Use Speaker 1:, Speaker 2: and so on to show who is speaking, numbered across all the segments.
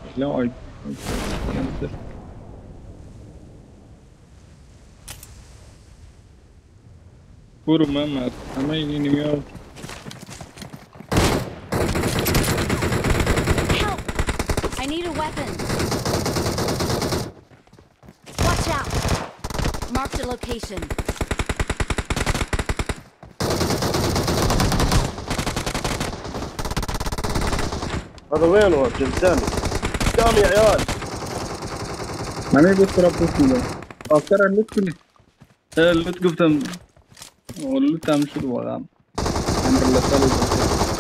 Speaker 1: لا آی برو محمد همه این میاد.
Speaker 2: Help! I need a weapon. Watch out! Mark the location.
Speaker 3: هذا وين هو جلساني قدامي يا عيال.
Speaker 1: همه بود برا پوست میده آخر لوت کنی لوت گفتم لوت هم شد واقعا امر لسال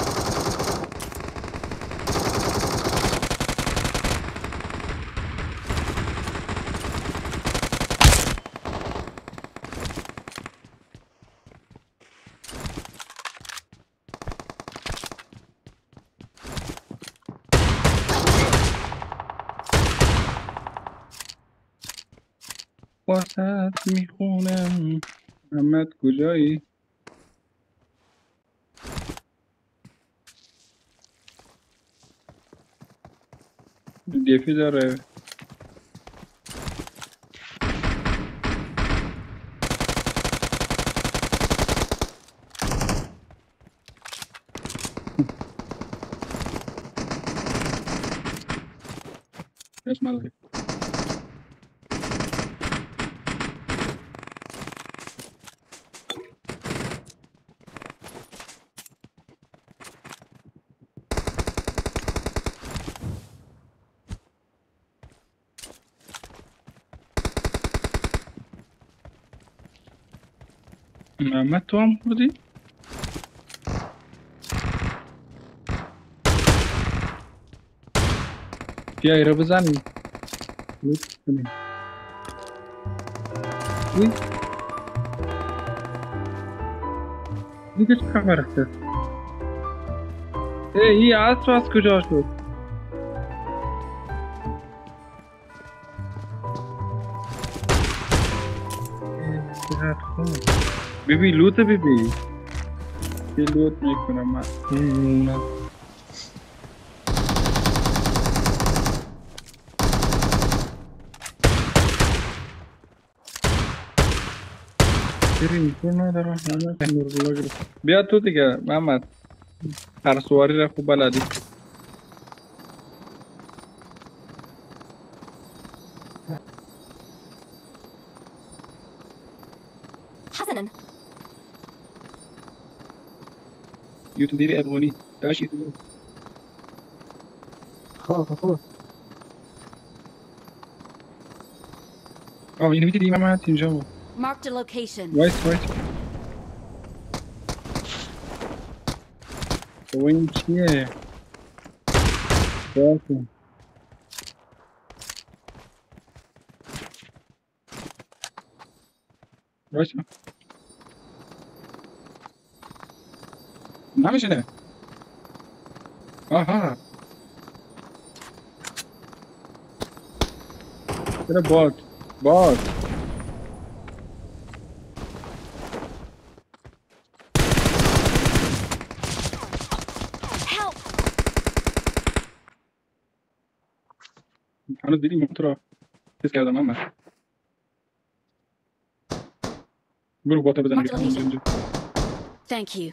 Speaker 1: واسط میخونم محمد کجایی؟ دیفی داره اسم محمد تو هم خوردی؟ بیا ایره بزنیم لوت کنیم وی دیگه چه خبر است؟ این عصر از کجا شد؟ چقدر خوب بیبی لوت بیبی یه لوت میکنم من بریم تو ندارم همه نور گرفت بیا تو دیگه محمد هر سواری را خوب بلدی
Speaker 2: حسنا.
Speaker 1: یوتیوبی افغانی داشت یوتیوب
Speaker 3: خلاص
Speaker 1: اینو میدیدی محمد اینجا بود
Speaker 2: Mark the location.
Speaker 1: وایس بابا این چیه؟ باکن وایس نمیشنه آها چرا باد
Speaker 2: Help!
Speaker 1: هنوز دیدی تو را چیز کردم محمد برو باتا بزن
Speaker 2: Mark the location. Thank you.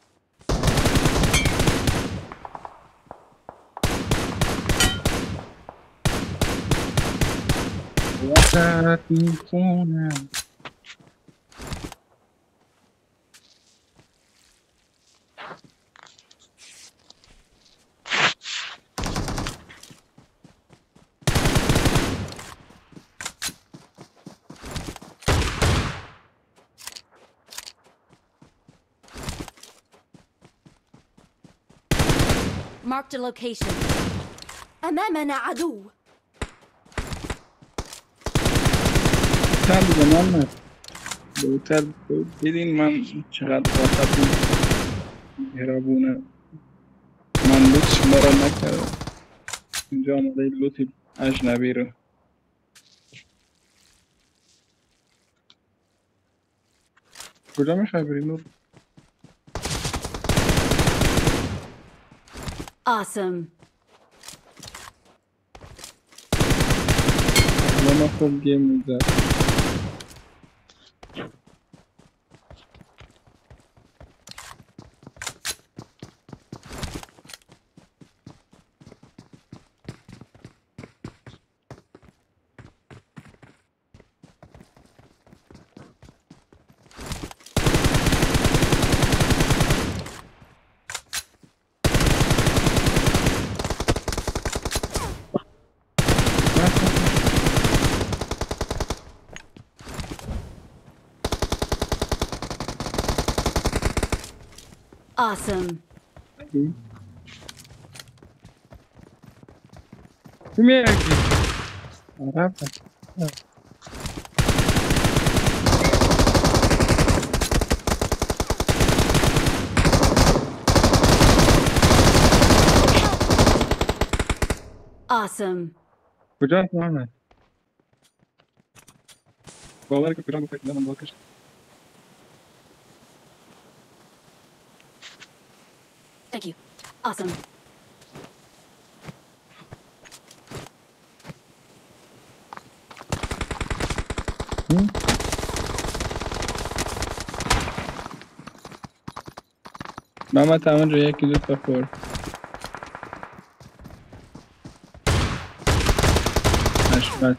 Speaker 1: واسط میخونم
Speaker 2: Mark the location. أمامنا عدو.
Speaker 1: تر دیگه محمد بهتر دیدین من چقدر واسط مهربونه من لوت شما را نکردم اینجا آمده لوت اجنبی رو کجا میخوای بری نور؟
Speaker 2: Awesome.
Speaker 1: ما خوب گیم میزد.
Speaker 2: Awesome.
Speaker 1: Come here. Arapa.
Speaker 2: Awesome.
Speaker 1: کجاست محمد؟ باور کن کجا گفت من باکش.
Speaker 2: Thank you. Awesome.
Speaker 1: محمد تمام روی یکی دو تا خورد. نشمت.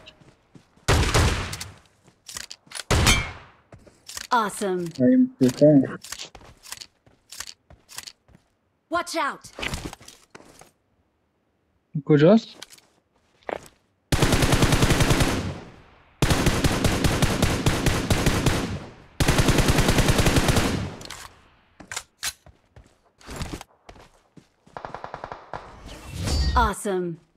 Speaker 2: Awesome.
Speaker 1: این پوکان.
Speaker 2: Watch out.
Speaker 1: کجاست؟
Speaker 2: Awesome.